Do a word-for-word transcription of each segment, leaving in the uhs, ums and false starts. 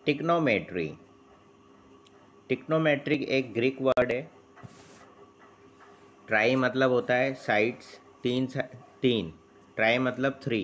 टिक्नोमेट्री। टिक्नोमेट्रिक एक Greek word है। Try मतलब होता है साइड्स, तीन तीन। ट्राई मतलब थ्री,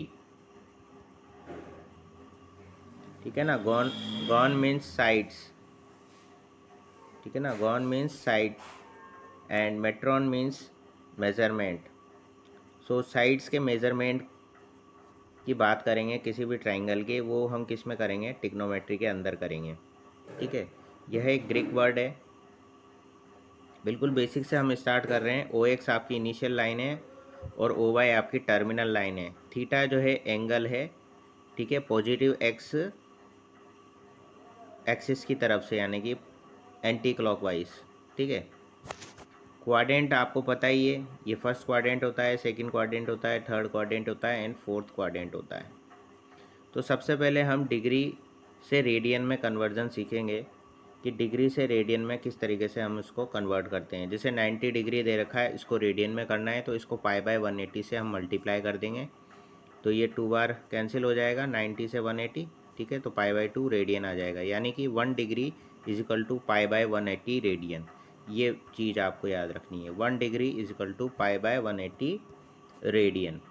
ठीक है ना। गॉन गॉन मीन्स साइड्स, ठीक है ना। Gon means side and metron means measurement. So sides के मेजरमेंट की बात करेंगे किसी भी ट्राइंगल के, वो हम किस में करेंगे, टिक्नोमेट्री के अंदर करेंगे, ठीक है। यह एक ग्रीक वर्ड है। बिल्कुल बेसिक से हम स्टार्ट कर रहे हैं। ओ एक्स आपकी इनिशियल लाइन है और ओ वाई आपकी टर्मिनल लाइन है। थीटा जो है एंगल है, ठीक है, पॉजिटिव एक्स एक्सिस की तरफ से, यानी कि एंटी क्लॉकवाइज, ठीक है। क्वाड्रेंट आपको पता ही है, ये फर्स्ट क्वाड्रेंट होता है, सेकंड क्वाड्रेंट होता है, थर्ड क्वाड्रेंट होता है एंड फोर्थ क्वाड्रेंट होता है। तो सबसे पहले हम डिग्री से रेडियन में कन्वर्जन सीखेंगे कि डिग्री से रेडियन में किस तरीके से हम इसको कन्वर्ट करते हैं। जैसे नब्बे डिग्री दे रखा है, इसको रेडियन में करना है तो इसको पाई बाय वन एटी से हम मल्टीप्लाई कर देंगे, तो ये टू बार कैंसिल हो जाएगा, नाइन्टी से वन एटी, ठीक है। तो पाई बाय टू रेडियन आ जाएगा, यानी कि one degree is equal to pi by one eighty radian. ये चीज़ आपको याद रखनी है, one degree is equal to pi by one eighty radian.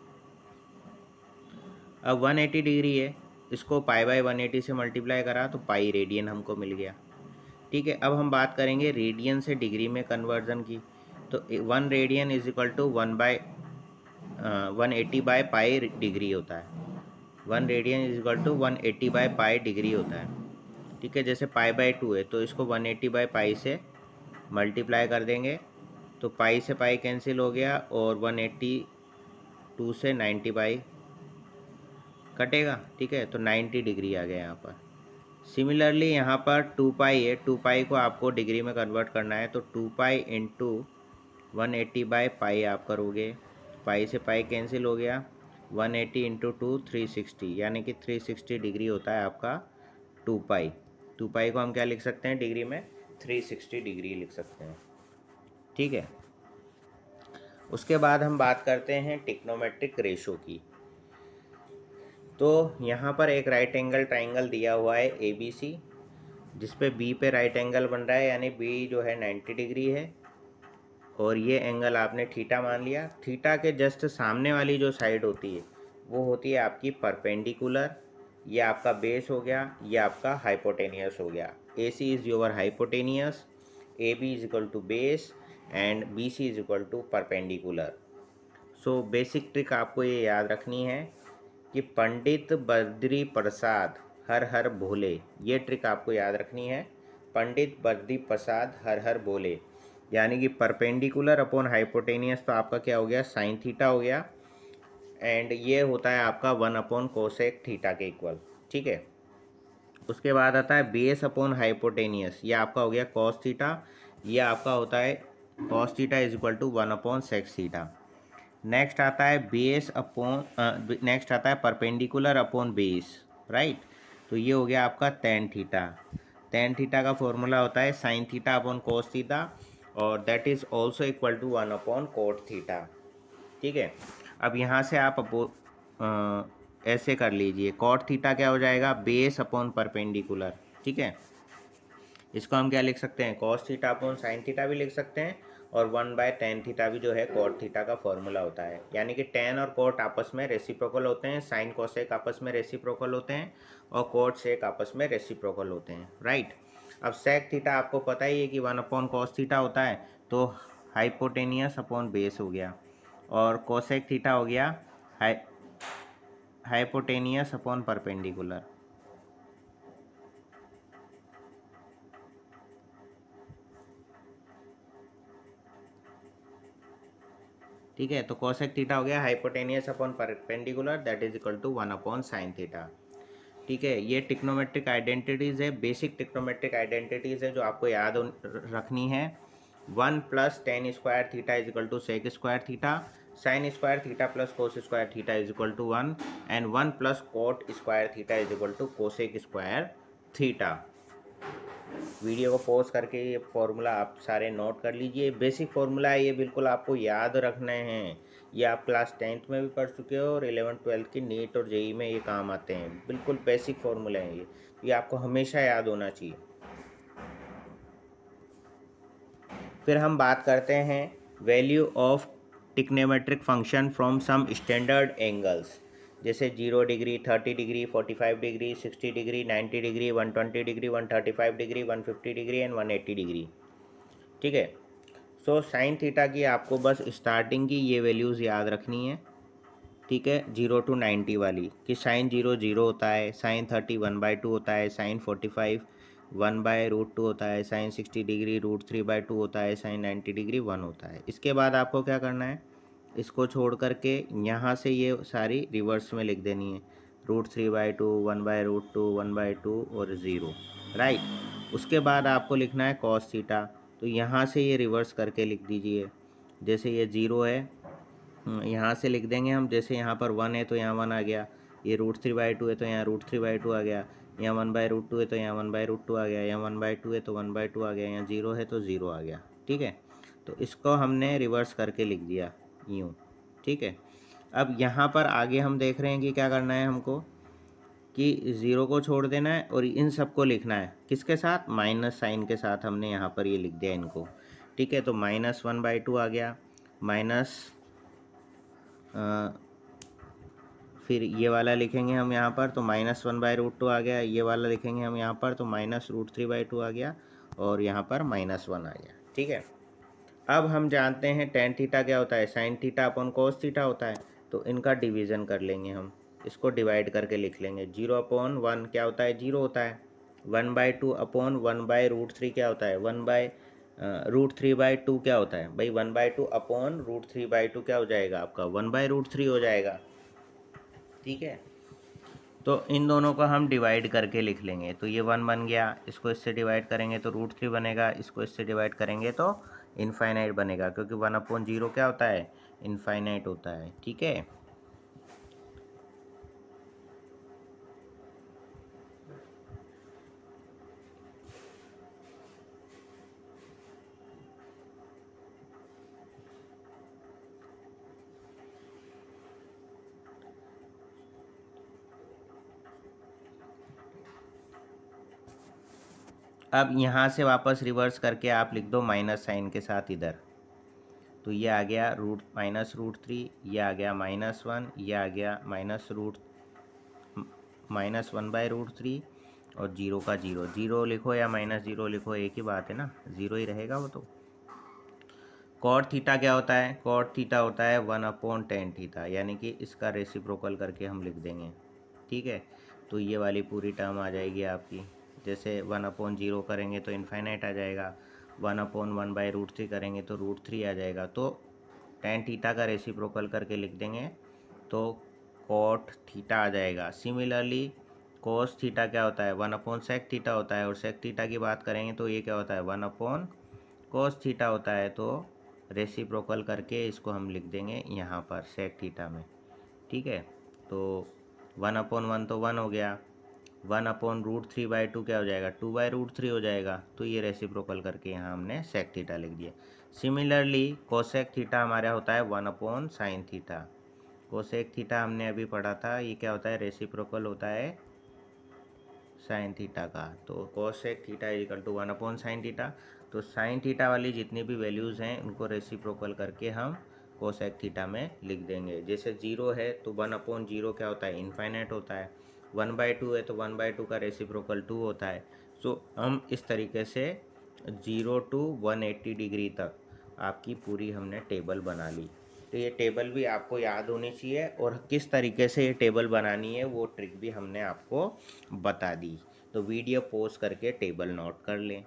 अब वन एटी डिग्री है, इसको पाई बाय वन एटी से मल्टीप्लाई करा तो पाई रेडियन हमको मिल गया, ठीक है। अब हम बात करेंगे रेडियन से डिग्री में कन्वर्जन की। तो one radian is equal to one by one eighty by pi degree होता है। One radian is equal to one eighty by pi degree होता है, ठीक है। जैसे पाई बाय टू है तो इसको वन एटी बाय पाई से मल्टीप्लाई कर देंगे, तो पाई से पाई कैंसिल हो गया और वन एटी टू से नाइन्टी बाई कटेगा, ठीक है। तो नाइन्टी डिग्री आ गया यहाँ पर। सिमिलरली यहाँ पर टू पाई है, टू पाई को आपको डिग्री में कन्वर्ट करना है, तो two pi into one eighty by pi आप करोगे, पाई से पाई कैंसिल हो गया, one eighty into two three sixty, यानी कि थ्री सिक्सटी डिग्री होता है आपका टू पाई। टू पाई को हम क्या लिख सकते हैं डिग्री में, थ्री सिक्सटी डिग्री लिख सकते हैं, ठीक है। उसके बाद हम बात करते हैं टिक्नोमेट्रिक रेशो की। तो यहाँ पर एक राइट एंगल ट्राइंगल दिया हुआ है ए बी सी, जिसपे बी पे राइट एंगल बन रहा है, यानी बी जो है नाइन्टी डिग्री है और ये एंगल आपने थीटा मान लिया। थीटा के जस्ट सामने वाली जो साइड होती है वो होती है आपकी परपेंडिकुलर, ये आपका बेस हो गया, ये आपका हाइपोटेनियस हो गया। A C is your hypotenuse, A B is equal to base and B C is equal to perpendicular. So basic trick आपको ये याद रखनी है कि पंडित बद्री प्रसाद हर हर भोले, ये ट्रिक आपको याद रखनी है। पंडित बद्री प्रसाद हर हर भोले, यानी कि परपेंडिकुलर अपॉन हाइपोटेनियस तो आपका क्या हो गया, साइन थीटा हो गया, एंड ये होता है आपका वन अपॉन कोसेक थीटा के इक्वल, ठीक है। उसके बाद आता है बेस अपॉन हाइपोटेनियस, ये आपका हो गया कॉस थीटा, ये आपका होता है cos theta is equal to one upon sec theta. Next आता है बेस अपॉन नेक्स्ट आता है परपेंडिकुलर अपॉन बेस, राइट। तो ये हो गया आपका टेन थीटा। टेन थीटा का फॉर्मूला होता है sine theta upon cos theta और that is also equal to one upon cot theta, ठीक है। अब यहाँ से आप अपो आ, ऐसे कर लीजिए, कॉट थीटा क्या हो जाएगा, बेस अपॉन परपेंडिकुलर, ठीक है। इसको हम क्या लिख सकते हैं, cos theta upon sine theta भी लिख सकते हैं, और वन बाय टेन थीटा भी जो है कॉट थीटा का फॉर्मूला होता है। यानी कि टेन और कॉट आपस में रेसिप्रोकल होते हैं, साइन कोसेक आपस में रेसिप्रोकल होते हैं और कॉट सेक आपस में रेसिप्रोकल होते हैं, राइट। अब सेक थीटा आपको पता ही है कि वन अपॉन कॉस थीटा होता है, तो हाइपोटेनियस अपॉन बेस हो गया, और कोसेक थीटा हो गया हाई हाइपोटेनियस अपॉन परपेंडिकुलर, ठीक है। तो कोसेक थीटा हो गया hypotenuse upon perpendicular, that is equal to one upon sine theta, ठीक है। ये टिक्नोमेट्रिक आइडेंटिटीज़ है, बेसिक टिक्नोमेट्रिक आइडेंटिटीज़ है जो आपको याद रखनी है। One plus tan square theta is equal to sec square theta, sine square theta plus cos square theta is equal to one, and one plus cot square theta is equal to cosec square theta. Video को pause करके ये formula आप सारे note कर लीजिए, basic formula है ये, बिल्कुल आपको याद रखने हैं। ये आप क्लास टेंथ में भी पढ़ चुके हो और इलेवन ट्वेल्थ की नीट और जेई में ये काम आते हैं। बिल्कुल बेसिक फॉर्मूला है ये ये आपको हमेशा याद होना चाहिए। फिर हम बात करते हैं value of trigonometric function from some standard angles, जैसे zero degree, thirty degree, forty five degree, sixty degree, ninety degree, one twenty degree, one thirty five degree, one fifty degree and one eighty degree. ठीक है, so sine theta की आपको बस starting की ये values याद रखनी है। ठीक है, जीरो टू नाइन्टी वाली कि साइन जीरो जीरो होता है, sine thirty one by two होता है, sine forty five one by root two होता है, sine sixty degree root three by two होता है, साइन नाइन्टी डिग्री वन होता है। इसके बाद आपको क्या करना है, इसको छोड़ करके यहाँ से ये सारी रिवर्स में लिख देनी है, root three by two, one by root two, one by two और ज़ीरो, राइट। उसके बाद आपको लिखना है कॉस थीटा, तो यहाँ से ये रिवर्स करके लिख दीजिए। जैसे ये ज़ीरो है, यहाँ से लिख देंगे हम, जैसे यहाँ पर वन है तो यहाँ वन आ गया, ये रूट थ्री बाई टू है तो यहाँ रूट थ्री बाई टू आ गया, यहाँ वन बाई रूट टू है तो यहाँ वन बाई रूट टू आ गया, यहाँ वन बाई टू है तो वन बाई टू आ गया, यहाँ जीरो है तो ज़ीरो आ गया। ठीक है, तो इसको हमने रिवर्स करके लिख दिया यूँ। ठीक है, अब यहाँ पर आगे हम देख रहे हैं कि क्या करना है हमको, कि ज़ीरो को छोड़ देना है और इन सबको लिखना है किसके साथ, माइनस साइन के साथ। हमने यहाँ पर ये लिख दिया इनको। ठीक है, तो माइनस वन बाई टू आ गया, माइनस फिर ये वाला लिखेंगे हम यहाँ पर, तो minus one by root two आ गया, ये वाला लिखेंगे हम यहाँ पर, तो minus root three by two आ गया और यहाँ पर माइनस वन आ गया। ठीक है, अब हम जानते हैं टेन थीटा क्या होता है, sine theta upon cos theta होता है, तो इनका डिवीज़न कर लेंगे हम, इसको डिवाइड करके लिख लेंगे। जीरो अपॉन वन क्या होता है, जीरो होता है। One by two upon one by root three क्या होता है, one by root three by two क्या होता है भाई, one by two upon root three by two क्या हो जाएगा आपका, वन बाई रूट थ्री हो जाएगा। ठीक है, तो इन दोनों को हम डिवाइड करके लिख लेंगे, तो ये वन बन गया, इसको इससे डिवाइड करेंगे तो रूट थ्री बनेगा, इसको इससे डिवाइड करेंगे तो इनफाइनाइट बनेगा, क्योंकि वन अपॉन जीरो क्या होता है, इनफाइनाइट होता है। ठीक है, अब यहाँ से वापस रिवर्स करके आप लिख दो माइनस साइन के साथ इधर, तो ये आ गया रूट माइनस रूट थ्री, ये आ गया माइनस वन, ये आ गया minus root minus one by root three और जीरो का जीरो, जीरो लिखो या माइनस जीरो लिखो एक ही बात है ना, ज़ीरो ही रहेगा वो। तो कॉट थीटा क्या होता है, कॉट थीटा होता है वन अपॉन टेन थीटा, यानी कि इसका रेसिप्रोकल करके हम लिख देंगे। ठीक है, तो ये वाली पूरी टर्म आ जाएगी आपकी, जैसे वन अपॉन जीरो करेंगे तो इनफाइनाइट आ जाएगा, one upon one by root three करेंगे तो रूट थ्री आ जाएगा, तो टेन थीटा का रेसिप्रोकल करके लिख देंगे तो कॉट थीटा आ जाएगा। सिमिलरली कोस थीटा क्या होता है, वन अपॉन सेक थीटा होता है, और सेक थीटा की बात करेंगे तो ये क्या होता है, वन अपॉन कोस थीटा होता है, तो रेसिप्रोकल करके इसको हम लिख देंगे यहाँ पर सेक थीटा में। ठीक है, तो वन अपॉन वन तो वन हो गया, one upon root three by two क्या हो जाएगा, टू बाई रूट थ्री हो जाएगा, तो ये रेसिप्रोकल करके यहाँ हमने सेक थीटा लिख दिया। सिमिलरली कोसेक थीटा हमारा होता है one upon sine theta, cosec theta हमने अभी पढ़ा था, ये क्या होता है, रेसिप्रोकल होता है साइन थीटा का, तो cosec theta is equal to one upon sine theta. तो साइन थीटा वाली जितनी भी वैल्यूज़ हैं उनको रेसिप्रोकल करके हम कोसेक थीटा में लिख देंगे। जैसे जीरो है तो वन अपॉन जीरो क्या होता है, इनफाइनाइट होता है, वन बाई टू है तो वन बाई टू का रेसिप्रोकल टू होता है। सो so, हम इस तरीके से zero to one eighty degree तक आपकी पूरी हमने टेबल बना ली। तो ये टेबल भी आपको याद होनी चाहिए, और किस तरीके से ये टेबल बनानी है वो ट्रिक भी हमने आपको बता दी। तो वीडियो पॉज करके टेबल नोट कर लें।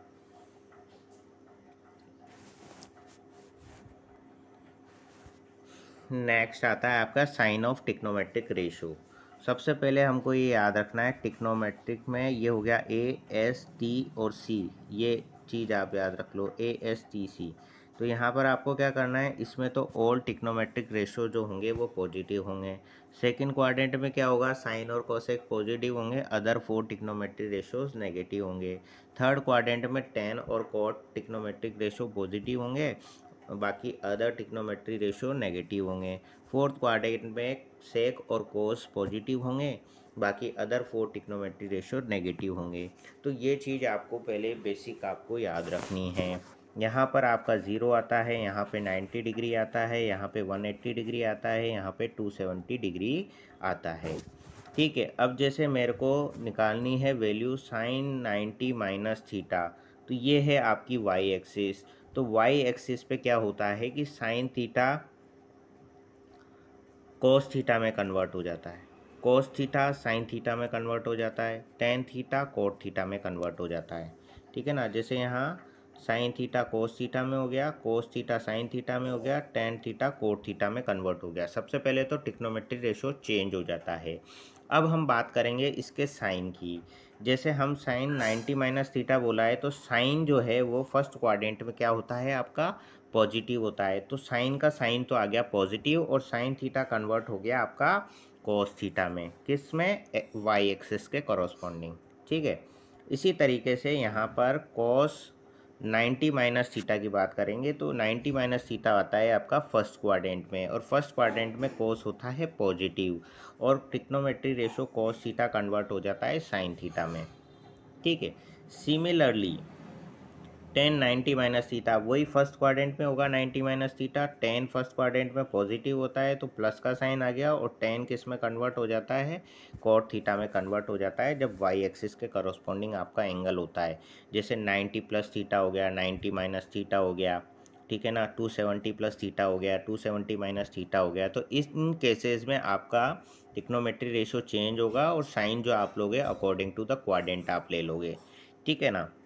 नेक्स्ट आता है आपका साइन ऑफ टिग्नोमेट्रिक रेशो। सबसे पहले हमको ये याद रखना है, टिग्नोमेट्रिक में ये हो गया ए एस टी और सी, ये चीज़ आप याद रख लो, ए एस टी सी। तो यहाँ पर आपको क्या करना है, इसमें तो ऑल टिग्नोमेट्रिक रेशो जो होंगे वो पॉजिटिव होंगे। सेकंड क्वाड्रेंट में क्या होगा, साइन और कोसेक पॉजिटिव होंगे, other four trigonometric ratios negative होंगे। थर्ड क्वाड्रेंट में टेन और कॉट टिग्नोमेट्रिक रेशो पॉजिटिव होंगे, बाकी अदर ट्रिग्नोमेट्री रेशियो नेगेटिव होंगे। फोर्थ क्वाड्रेंट में सेक और कोस पॉजिटिव होंगे, बाकी other four trigonometry ratio negative होंगे। तो ये चीज़ आपको पहले बेसिक आपको याद रखनी है। यहाँ पर आपका ज़ीरो आता है, यहाँ पे नाइन्टी डिग्री आता है, यहाँ पे वन एट्टी डिग्री आता है, यहाँ पे टू सेवेंटी डिग्री आता है। ठीक है, अब जैसे मेरे को निकालनी है value sine ninety minus theta, तो ये है आपकी वाई एक्सिस। तो वाई एक्सिस पे क्या होता है कि साइन थीटा कोस थीटा में कन्वर्ट हो जाता है, कोस थीटा साइन थीटा में कन्वर्ट हो जाता है, टेन थीटा कोट थीटा में कन्वर्ट हो जाता है। ठीक है ना, जैसे यहाँ साइन थीटा कोस थीटा में हो गया, कोस थीटा साइन थीटा में हो गया, टेन थीटा कोट थीटा में कन्वर्ट हो गया। सबसे पहले तो ट्रिग्नोमेट्री रेशियो चेंज हो जाता है। अब हम बात करेंगे इसके साइन की। जैसे हम साइन नाइन्टी माइनस थीटा बोला है, तो साइन जो है वो फर्स्ट क्वाड्रेंट में क्या होता है आपका पॉजिटिव होता है। तो साइन का साइन तो आ गया पॉजिटिव, और साइन थीटा कन्वर्ट हो गया आपका कोस थीटा में, किस में, वाई एक्सिस के कॉरस्पॉन्डिंग। ठीक है, इसी तरीके से यहाँ पर कोस नाइन्टी माइनस थीटा की बात करेंगे, तो नाइन्टी माइनस थीटा आता है आपका फर्स्ट क्वाड्रेंट में, और फर्स्ट क्वाड्रेंट में कोस होता है पॉजिटिव, और trigonometry ratio cos theta convert हो जाता है साइन थीटा में। ठीक है, similarly tan ninety minus theta वही फर्स्ट क्वाड्रेंट में होगा, ninety minus theta, tan first quadrant में पॉजिटिव होता है तो प्लस का साइन आ गया, और टेन किस में कन्वर्ट हो जाता है, कॉट थीटा में कन्वर्ट हो जाता है जब वाई एक्सिस के करस्पॉन्डिंग आपका एंगल होता है। जैसे नाइन्टी प्लस थीटा हो गया, नाइन्टी माइनस थीटा हो गया, ठीक है ना, टू सेवेंटी प्लस थीटा हो गया, टू सेवेंटी माइनस थीटा हो गया। तो इस इन केसेस में आपका ट्रिग्नोमेट्री रेशियो चेंज होगा, और साइन जो आप लोगे अकॉर्डिंग टू द क्वाड्रेंट आप ले लोगे। ठीक है ना,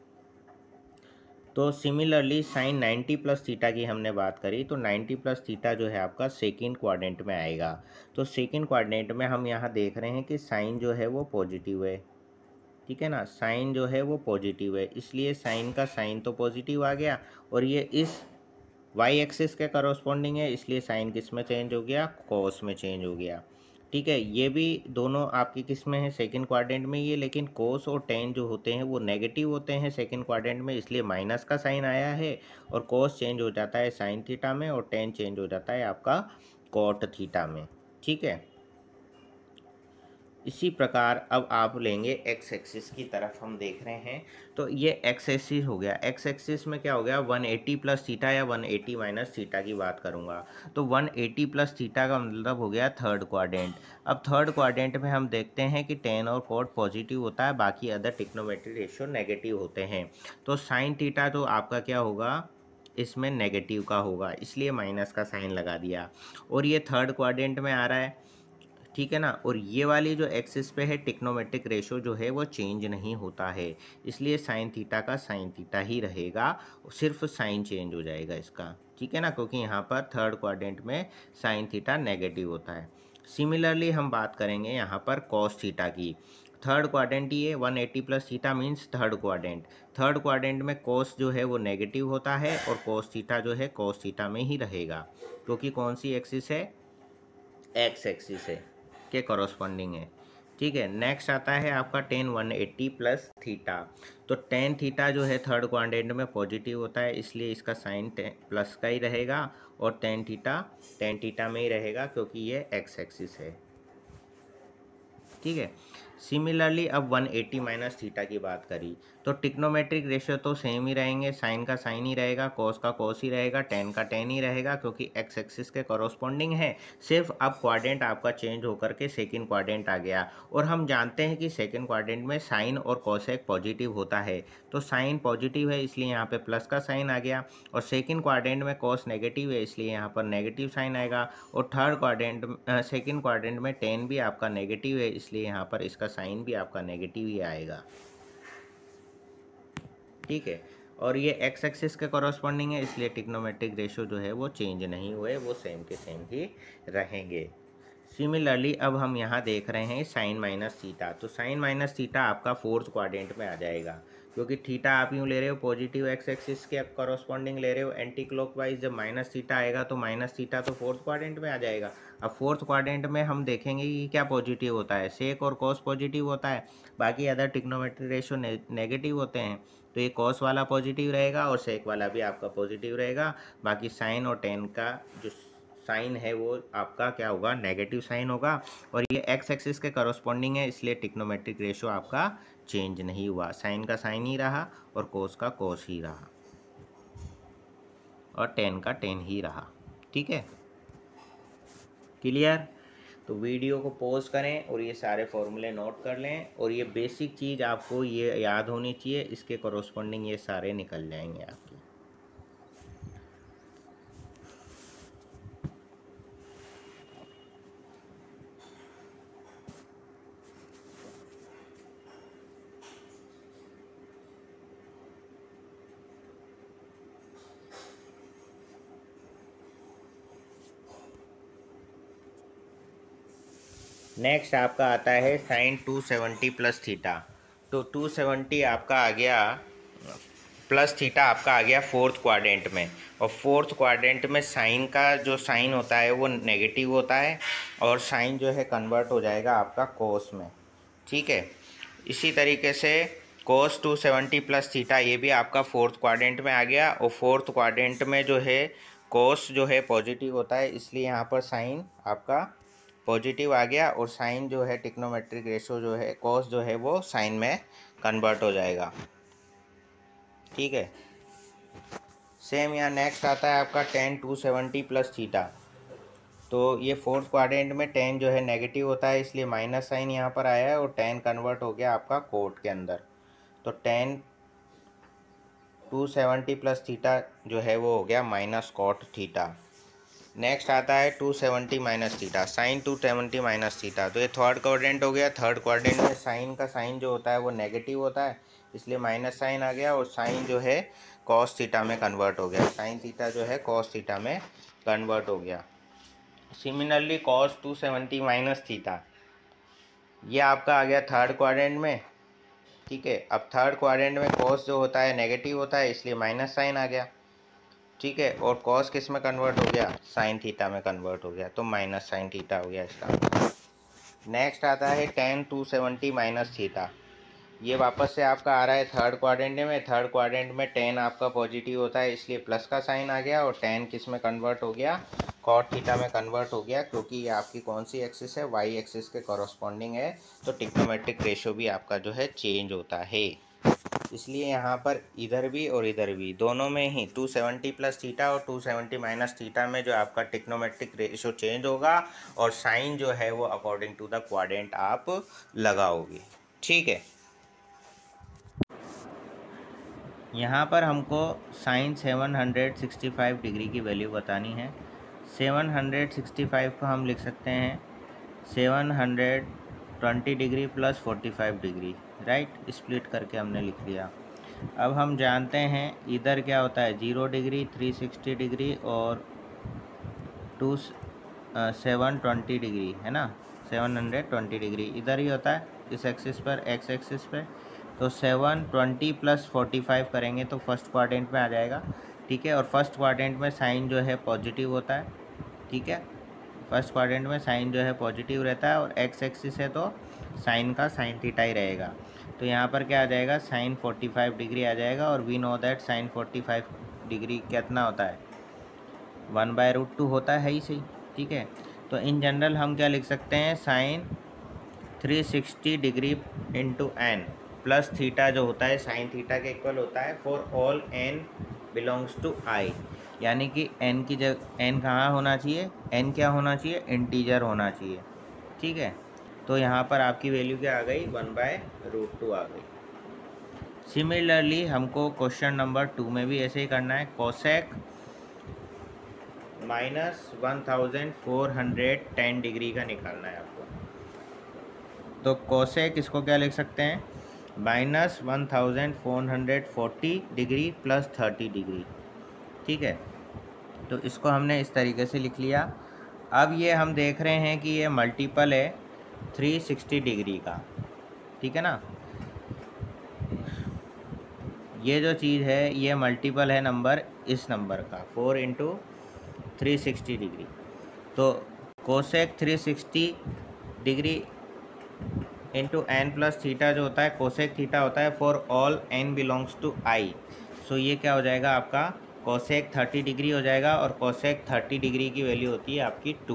तो similarly sine ninety plus theta की हमने बात करी, तो नाइन्टी प्लस थीटा जो है आपका सेकेंड क्वाड्रेंट में आएगा। तो सेकेंड क्वाड्रेंट में हम यहाँ देख रहे हैं कि साइन जो है वो पॉजिटिव है। ठीक है ना, साइन जो है वो पॉजिटिव है, इसलिए साइन का साइन तो पॉजिटिव आ गया, और ये इस वाई एक्सिस के करस्पॉन्डिंग है, इसलिए साइन किस में चेंज हो गया, कॉस में चेंज हो गया। ठीक है, ये भी दोनों आपकी किस में है, सेकंड क्वाड्रेंट में ही है, लेकिन कोस और टेन जो होते हैं वो नेगेटिव होते हैं सेकंड क्वाड्रेंट में, इसलिए माइनस का साइन आया है, और कोस चेंज हो जाता है साइन थीटा में, और टेन चेंज हो जाता है आपका कॉट थीटा में। ठीक है, इसी प्रकार अब आप लेंगे एक्स एक्सिस की तरफ हम देख रहे हैं, तो ये एक्स एक्सिस हो गया। एक्स एक्सिस में क्या हो गया, वन एटी प्लस थीटा या वन एटी माइनस थीटा की बात करूंगा, तो वन एटी प्लस थीटा का मतलब हो गया थर्ड क्वाड्रेंट। अब थर्ड क्वाड्रेंट में हम देखते हैं कि टेन और कॉट पॉजिटिव होता है, बाकी अदर ट्रिग्नोमेट्री रेशियो नेगेटिव होते हैं। तो साइन थीटा तो आपका क्या होगा, इसमें नेगेटिव का होगा, इसलिए माइनस का साइन लगा दिया, और ये थर्ड क्वाड्रेंट में आ रहा है। ठीक है ना, और ये वाली जो एक्सिस पे है ट्रिग्नोमेट्रिक रेशो जो है वो चेंज नहीं होता है, इसलिए साइन थीटा का साइन थीटा ही रहेगा, सिर्फ साइन चेंज हो जाएगा इसका। ठीक है ना, क्योंकि यहाँ पर थर्ड क्वाड्रेंट में साइन थीटा नेगेटिव होता है। सिमिलरली हम बात करेंगे यहाँ पर कॉस थीटा की। थर्ड क्वाड्रेंट ही है, one eighty plus theta means third quadrant. Third quadrant में कॉस जो है वो नेगेटिव होता है, और कॉस थीटा जो है कॉस थीटा में ही रहेगा, क्योंकि कौन सी एक्सिस है, एक्स एक्सिस है के कॉरस्पॉन्डिंग है। ठीक है, नेक्स्ट आता है आपका tan one eighty plus theta. तो टेन थीटा जो है थर्ड क्वाड्रेंट में पॉजिटिव होता है, इसलिए इसका साइन प्लस का ही रहेगा, और टेन थीटा टेन थीटा में ही रहेगा, क्योंकि ये एक्स एक्सिस है। ठीक है, सिमिलरली अब वन एटी माइनस थीटा की बात करी, तो ट्रिग्नोमेट्रिक रेशियो तो सेम ही रहेंगे, साइन का साइन ही रहेगा, कॉस का कॉस ही रहेगा, टेन का टेन ही रहेगा, क्योंकि एक्स एक्सिस के कॉरस्पॉन्डिंग है। सिर्फ अब क्वाड्रेंट आपका चेंज होकर के सेकंड क्वाड्रेंट आ गया, और हम जानते हैं कि सेकंड क्वाड्रेंट में साइन और कॉसेक पॉजिटिव होता है, तो साइन पॉजिटिव है इसलिए यहाँ पे प्लस का साइन आ गया, और सेकेंड क्वाड्रेंट में कॉस नेगेटिव है इसलिए यहाँ पर नेगेटिव साइन आएगा, और थर्ड क्वाड्रेंट सेकेंड क्वाड्रेंट में टेन भी आपका नेगेटिव है, इसलिए यहाँ पर इसका साइन भी आपका नेगेटिव ही आएगा। ठीक है, और ये एक्स एक्सिस के कॉरस्पॉन्डिंग है, इसलिए ट्रिग्नोमेट्रिक रेशियो जो है वो चेंज नहीं हुए, वो सेम के सेम ही रहेंगे। सिमिलरली अब हम यहाँ देख रहे हैं साइन माइनस थीटा, तो साइन माइनस थीटा आपका फोर्थ क्वाड्रेंट में आ जाएगा, क्योंकि थीटा आप यूँ ले रहे हो पॉजिटिव एक्स एक्सिस के कॉरस्पॉन्डिंग ले रहे हो एंटी क्लॉकवाइज, जब माइनस थीटा आएगा तो माइनस थीटा तो फोर्थ क्वाड्रेंट में आ जाएगा। अब फोर्थ क्वाड्रेंट में हम देखेंगे कि क्या पॉजिटिव होता है, सेक और कॉस पॉजिटिव होता है, बाकी अदर ट्रिग्नोमेट्रिक रेशियो नेगेटिव होते हैं। तो ये कॉस वाला पॉजिटिव रहेगा और सेक वाला भी आपका पॉजिटिव रहेगा, बाकी साइन और टेन का जो साइन है वो आपका क्या होगा, नेगेटिव साइन होगा। और ये एक्स एक्सिस के करस्पॉन्डिंग है, इसलिए ट्रिग्नोमेट्रिक रेशियो आपका चेंज नहीं हुआ, साइन का साइन ही रहा और कोस का कोस ही रहा और टेन का टेन ही रहा। ठीक है, क्लियर। तो वीडियो को पॉज करें और ये सारे फॉर्मूले नोट कर लें, और ये बेसिक चीज़ आपको ये याद होनी चाहिए, इसके करस्पॉन्डिंग ये सारे निकल जाएंगे आपके। नेक्स्ट आपका आता है sine two seventy plus theta. तो टू सेवेंटी आपका आ गया प्लस थीटा आपका आ गया फोर्थ क्वाड्रेंट में, और फोर्थ क्वाड्रेंट में साइन का जो साइन होता है वो नेगेटिव होता है, और साइन जो है कन्वर्ट हो जाएगा आपका कोस में। ठीक है, इसी तरीके से cos two seventy plus theta ये भी आपका फोर्थ क्वाड्रेंट में आ गया, और फोर्थ क्वाड्रेंट में जो है कोस जो है पॉजिटिव होता है, इसलिए यहाँ पर साइन आपका पॉजिटिव आ गया, और साइन जो है ट्रिग्नोमेट्रिक रेशियो जो है कॉस जो है वो साइन में कन्वर्ट हो जाएगा। ठीक है, सेम यहाँ नेक्स्ट आता है आपका tan two seventy plus theta. तो ये फोर्थ क्वाड्रेंट में टेन जो है नेगेटिव होता है, इसलिए माइनस साइन यहाँ पर आया है, और टेन कन्वर्ट हो गया आपका कोट के अंदर। तो tan two seventy plus theta जो है वो हो गया माइनस कॉट थीटा। नेक्स्ट आता है two seventy minus theta, sine two seventy minus theta. तो ये थर्ड क्वाड्रेंट हो गया, थर्ड क्वाड्रेंट में साइन का साइन जो होता है वो नेगेटिव होता है, इसलिए माइनस साइन आ गया, और साइन जो है कॉस थीटा में कन्वर्ट हो गया, साइन थीटा जो है कॉस थीटा में कन्वर्ट हो गया। Similarly cos two seventy minus theta ये आपका आ गया थर्ड क्वाड्रेंट में। ठीक है, अब थर्ड क्वाड्रेंट में कॉस जो होता है नेगेटिव होता है, इसलिए माइनस साइन आ गया। ठीक है, और कॉस किस में कन्वर्ट हो गया, साइन थीटा में कन्वर्ट हो गया, तो माइनस साइन थीटा हो गया इसका। नेक्स्ट आता है tan two seventy minus theta, ये वापस से आपका आ रहा है थर्ड क्वाड्रेंट में। थर्ड क्वाड्रेंट में टेन आपका पॉजिटिव होता है, इसलिए प्लस का साइन आ गया, और टेन किस में कन्वर्ट हो गया, कॉट थीटा में कन्वर्ट हो गया, क्योंकि ये आपकी कौन सी एक्सिस है, वाई एक्सिस के कॉरस्पॉन्डिंग है, तो ट्रिग्नोमेट्रिक रेशियो भी आपका जो है चेंज होता है, इसलिए यहाँ पर इधर भी और इधर भी दोनों में ही टू सेवेंटी प्लस थीटा और टू सेवेंटी माइनस थीटा में जो आपका ट्रिग्नोमेट्रिक रेशियो चेंज होगा, और साइन जो है वो अकॉर्डिंग टू द क्वाड्रेंट आप लगाओगे। ठीक है, यहाँ पर हमको sine seven hundred sixty five degree की वैल्यू बतानी है। सेवन हंड्रेड सिक्सटी फाइव को हम लिख सकते हैं seven hundred twenty degree plus forty five degree, right, split करके हमने लिख लिया। अब हम जानते हैं इधर क्या होता है, zero degree, three sixty degree और टू सेवन ट्वेंटी डिग्री है ना, सेवन हंड्रेड ट्वेंटी डिग्री इधर ही होता है इस एक्सिस पर, एक्स एक्सिस पे। तो seven twenty plus forty five करेंगे तो फर्स्ट क्वाड्रेंट में आ जाएगा। ठीक है, और फर्स्ट क्वाड्रेंट में साइन जो है पॉजिटिव होता है। ठीक है, फर्स्ट क्वाड्रेंट में साइन जो है पॉजिटिव रहता है, और एक्स एक्सिस है तो साइन का साइन थीटा ही रहेगा। तो यहाँ पर क्या आ जाएगा, साइन फोर्टी फाइव डिग्री आ जाएगा, और we know that sine forty five degree कितना होता है, वन बाय रूट टू होता है ही सही। ठीक है, तो इन जनरल हम क्या लिख सकते हैं, sine three sixty degree into n plus theta जो होता है साइन थीटा के इक्वल होता है for all n belongs to I, यानी कि n की जगह n कहाँ होना चाहिए, n क्या होना चाहिए, इंटीजर होना चाहिए। ठीक है, तो यहाँ पर आपकी वैल्यू क्या आ गई, वन बाय रूट टू आ गई। सिमिलरली हमको क्वेश्चन नंबर टू में भी ऐसे ही करना है, cosec minus one thousand four hundred ten degree का निकालना है आपको। तो कोसेक इसको क्या लिख सकते हैं, minus one thousand four hundred forty degree plus thirty degree. ठीक है, तो इसको हमने इस तरीके से लिख लिया। अब ये हम देख रहे हैं कि ये मल्टीपल है थ्री सिक्सटी डिग्री का, ठीक है ना। ये जो चीज़ है ये मल्टीपल है नंबर इस नंबर का, four into three sixty degree. तो cosec three sixty degree into n plus theta जो होता है कोसेक थीटा होता है for all n belongs to I. So ये क्या हो जाएगा आपका कोसेक थर्टी डिग्री हो जाएगा, और कोसेक थर्टी डिग्री की वैल्यू होती है आपकी टू।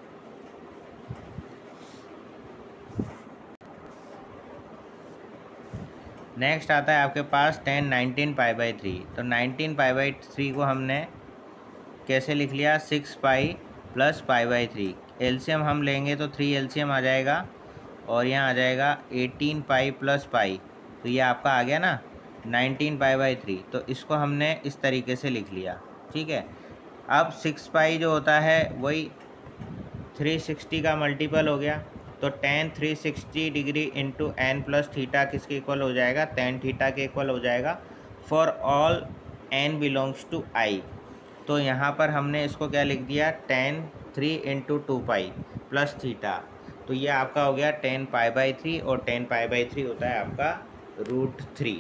नेक्स्ट आता है आपके पास ten nineteen pi by three. तो नाइनटीन पाई बाई थ्री को हमने कैसे लिख लिया, six pi plus pi by three. LCM हम लेंगे तो थ्री एलसीएम आ जाएगा, और यहाँ आ जाएगा एटीन पाई प्लस पाई। तो ये आपका आ गया ना नाइनटीन पाई बाई थ्री। तो इसको हमने इस तरीके से लिख लिया, ठीक है। अब सिक्स पाई जो होता है वही थ्री सिक्सटी का मल्टीपल हो गया। तो tan three sixty degree into n plus theta किसके इक्वल हो जाएगा, टेन थीटा के इक्वल हो जाएगा for all n belongs to I. तो यहाँ पर हमने इसको क्या लिख दिया, tan three into two pi plus theta. तो ये आपका हो गया टेन पाई बाई थ्री, और टेन पाई बाई थ्री होता है आपका रूट थ्री।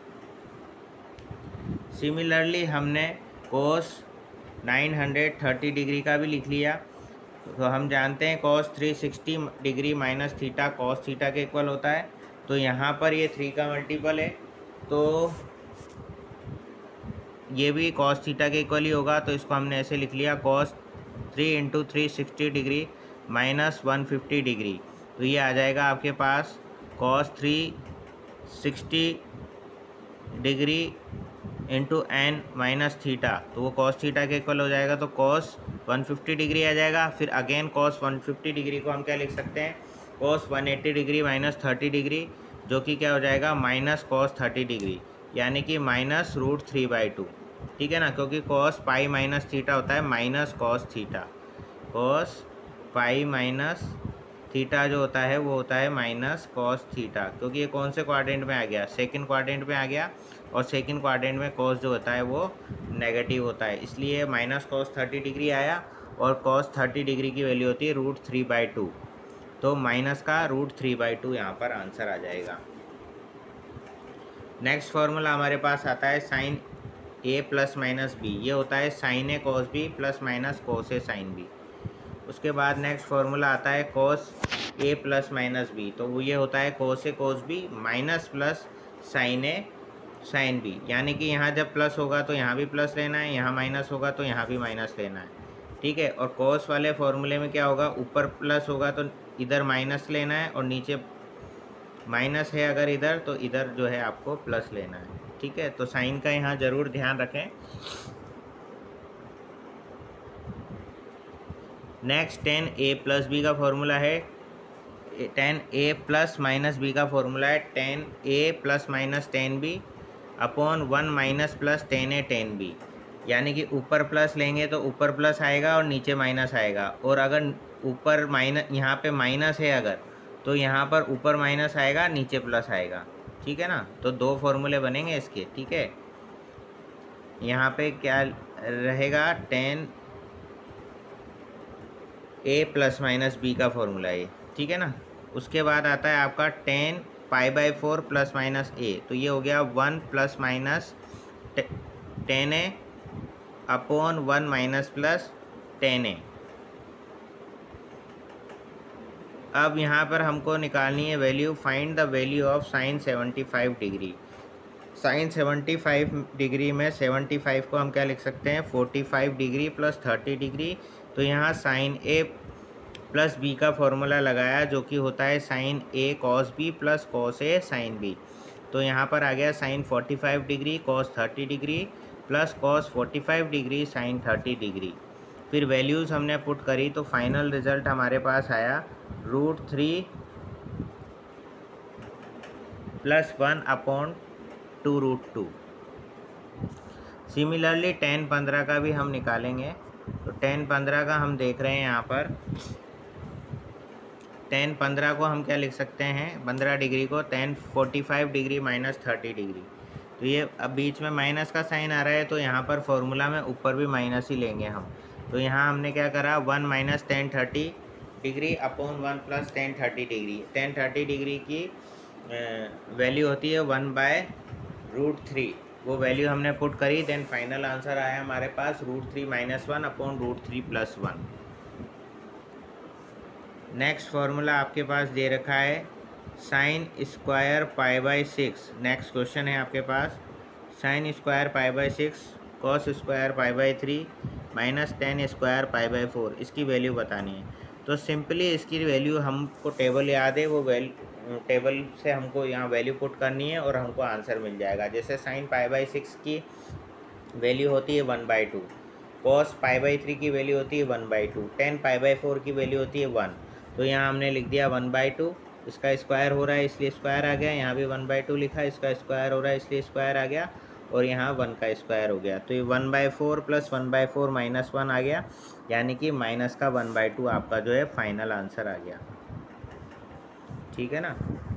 सिमिलरली हमने cos nine hundred thirty degree का भी लिख लिया। तो हम जानते हैं cos three sixty degree minus theta cos theta के इक्वल होता है। तो यहाँ पर ये थ्री का मल्टीपल है, तो ये भी कॉस थीटा के इक्वल ही होगा। तो इसको हमने ऐसे लिख लिया cos three into three sixty degree minus one fifty degree. तो ये आ जाएगा आपके पास cos three sixty degree into n minus theta. तो वो कॉस थीटा के इक्वल हो जाएगा, तो कॉस वन फिफ्टी डिग्री आ जाएगा। फिर again cos one fifty degree को हम क्या लिख सकते हैं, cos one eighty degree minus thirty degree, जो कि क्या हो जाएगा माइनस कॉस थर्टी डिग्री, यानी कि minus root three by two, ठीक है ना। क्योंकि कॉस पाई माइनस थीटा होता है minus cos theta, cos pi minus theta जो होता है वो होता है माइनस कॉस थीटा। क्योंकि ये कौन से क्वाड्रेंट में आ गया, सेकंड क्वाड्रेंट में आ गया, और सेकंड क्वाड्रेंट में कॉस जो होता है वो नेगेटिव होता है, इसलिए माइनस कॉस थर्टी डिग्री आया। और कॉस थर्टी डिग्री की वैल्यू होती है रूट थ्री बाई टू। तो माइनस का रूट थ्री बाई टू यहाँ पर आंसर आ जाएगा। नेक्स्ट फॉर्मूला हमारे पास आता है sine A plus minus B. ये होता है sine A cos B plus minus cos A sine B. उसके बाद नेक्स्ट फॉर्मूला आता है cos A plus minus B. तो वो ये होता है cos A cos B minus plus sine A sine B. यानी कि यहाँ जब प्लस होगा तो यहाँ भी प्लस लेना है, यहाँ माइनस होगा तो यहाँ भी माइनस लेना है, ठीक है। और कॉस वाले फॉर्मूले में क्या होगा, ऊपर प्लस होगा तो इधर माइनस लेना है, और नीचे माइनस है अगर इधर तो इधर जो है आपको प्लस लेना है, ठीक है। तो साइन का यहाँ ज़रूर ध्यान रखें। Next tan A plus B का फॉर्मूला है, tan A plus minus B का फॉर्मूला है tan A plus minus tan B upon one minus plus tan A tan B. यानी कि ऊपर प्लस लेंगे तो ऊपर प्लस आएगा और नीचे माइनस आएगा, और अगर ऊपर माइनस यहाँ पे माइनस है अगर तो यहाँ पर ऊपर माइनस आएगा नीचे प्लस आएगा, ठीक है ना। तो दो फॉर्मूले बनेंगे इसके, ठीक है। यहाँ पे क्या रहेगा, tan A plus minus B का फॉर्मूला है, ठीक है ना। उसके बाद आता है आपका tan pi by four plus minus A. तो ये हो गया one plus minus tan A upon one minus plus tan A. अब यहाँ पर हमको निकालनी है value, find the value of sine seventy five degree. Sine seventy five degree में सेवेंटी फाइव को हम क्या लिख सकते हैं, forty five degree plus thirty degree. तो यहाँ साइन ए प्लस बी का फॉर्मूला लगाया, जो कि होता है sine A cos B plus cos A sine B. तो यहाँ पर आ गया sine forty five degree cos thirty degree plus cos forty five degree sine thirty degree. फिर वैल्यूज़ हमने पुट करी तो फाइनल रिजल्ट हमारे पास आया root three plus one upon two root two. Similarly tan पंद्रह का भी हम निकालेंगे। तो टेन पंद्रह का हम देख रहे हैं यहाँ पर, टेन पंद्रह को हम क्या लिख सकते हैं, पंद्रह डिग्री को tan forty five degree minus thirty degree. तो ये अब बीच में माइनस का साइन आ रहा है, तो यहाँ पर फॉर्मूला में ऊपर भी माइनस ही लेंगे हम। तो यहाँ हमने क्या करा, one minus tan thirty degree upon one plus tan thirty degree. Tan thirty degree की वैल्यू होती है वन बाय रूट थ्री, वो वैल्यू हमने पुट करी, देन फाइनल आंसर आया हमारे पास root three minus one upon root three plus one. Next formula आपके पास दे रखा है sine square pi by six. Next question है आपके पास sine square pi by six cos square pi by three minus tan square pi by four, इसकी value बतानी है। तो सिंपली इसकी वैल्यू हमको टेबल याद है, वो वैल्यू टेबल से हमको यहाँ वैल्यू पुट करनी है और हमको आंसर मिल जाएगा। जैसे साइन पाई बाई सिक्स की वैल्यू होती है one by two, cos pi by three की वैल्यू होती है one by two, tan pi by four की वैल्यू होती है वन। तो यहाँ हमने लिख दिया वन बाई टू, इसका स्क्वायर हो रहा है इसलिए स्क्वायर आ गया, यहाँ भी वन बाई टू लिखा है, इसका स्क्वायर हो रहा है इसलिए स्क्वायर आ गया, और यहाँ वन का स्क्वायर हो गया। तो ये one by four plus one by four minus one आ गया, यानी कि माइनस का वन बाई टू आपका जो है फाइनल आंसर आ गया। ठीक है ना।